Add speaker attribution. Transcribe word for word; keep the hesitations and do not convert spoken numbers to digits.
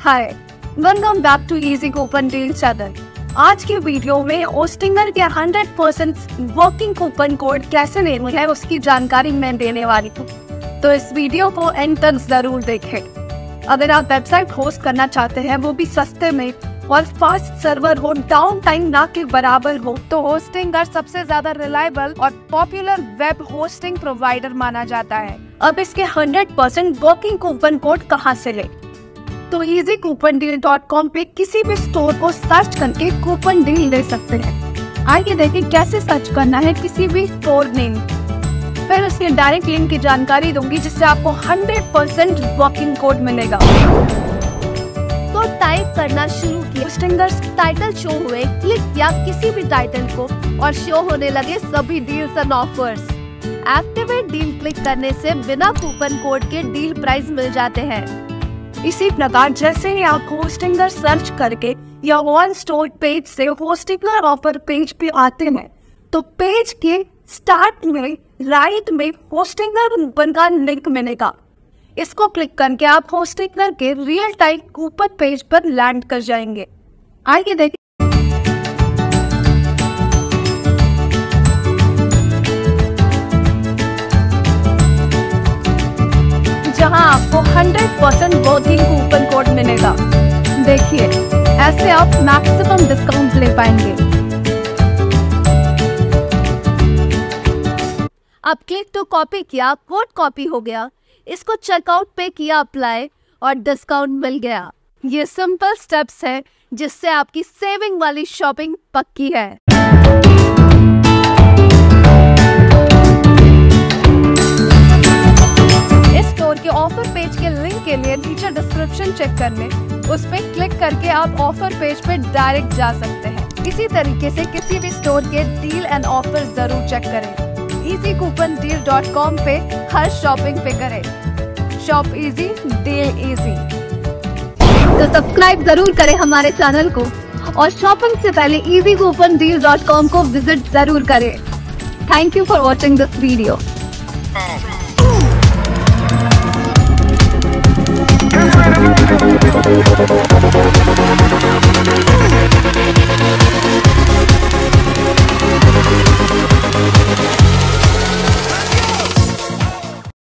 Speaker 1: Hi, welcome back to easy coupon deal channel. आज की video में होस्टिंगर के hundred percent working coupon code कैसे लेना है उसकी जानकारी मैं देने वाली हूँ, तो इस वीडियो को एंड तक जरूर देखें। अगर आप वेबसाइट होस्ट करना चाहते हैं वो भी सस्ते में और फास्ट सर्वर हो, डाउन टाइम ना के बराबर हो, तो होस्टिंगर सबसे ज्यादा रिलायबल और पॉपुलर वेब होस्टिंग प्रोवाइडर माना जाता है। अब इसके hundred percent working coupon code कहाँ से ले? तो easy coupon deal dot com पे किसी भी स्टोर को सर्च करके कूपन डील ले सकते हैं। आइए देखें कैसे सर्च करना है किसी भी स्टोर नेम। फिर उसके डायरेक्ट लिंक की जानकारी दूंगी जिससे आपको हंड्रेड परसेंट वर्किंग कोड मिलेगा। तो टाइप करना शुरू किया, होस्टिंगर्स टाइटल शो हुए, क्लिक किया किसी भी टाइटल को और शो होने लगे सभी deals and offers. Activate deal click करने से बिना कूपन कोड के डील प्राइस मिल जाते हैं। इसी प्रकार जैसे ही आप होस्टिंगर सर्च करके या ऑन स्टोर पेज से होस्टिंगर ऑफर पेज पे आते हैं तो पेज के स्टार्ट में राइट में होस्टिंगर कूपन का लिंक मिलेगा। इसको क्लिक करके आप होस्टिंगर के रियल टाइम कूपन पेज पर लैंड कर जाएंगे। आइए देखिए जहां आपको hundred percent working coupon code मिलेगा। देखिए ऐसे आप मैक्सिमम डिस्काउंट ले पाएंगे। अब क्लिक टू कॉपी किया, कोड कॉपी हो गया, इसको चेकआउट पे किया अप्लाई और डिस्काउंट मिल गया। ये सिंपल स्टेप्स है जिससे आपकी सेविंग वाली शॉपिंग पक्की है। स्टोर के ऑफर पेज के लिंक के लिए नीचे डिस्क्रिप्शन चेक कर लें, उस पे क्लिक करके आप ऑफर पेज पे डायरेक्ट जा सकते हैं। इसी तरीके से किसी भी स्टोर के डील एंड ऑफर जरूर चेक करें। Easy coupon deal dot com पे हर शॉपिंग पे करें। Shop easy, deal easy. तो सब्सक्राइब जरूर करें हमारे चैनल को और शॉपिंग से पहले easy coupon deal dot com को विजिट जरूर करें। Thank you for watching this video.
Speaker 2: We'll be right back.